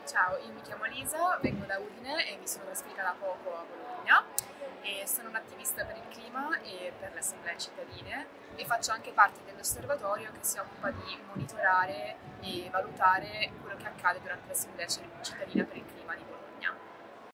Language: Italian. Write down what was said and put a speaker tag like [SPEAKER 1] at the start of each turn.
[SPEAKER 1] Ciao, io mi chiamo Lisa, vengo da Udine e mi sono trasferita da poco a Bologna e sono un'attivista per il clima e per le assemblee cittadine e faccio anche parte dell'osservatorio che si occupa di monitorare e valutare quello che accade durante l'assemblea cittadina per il clima di Bologna.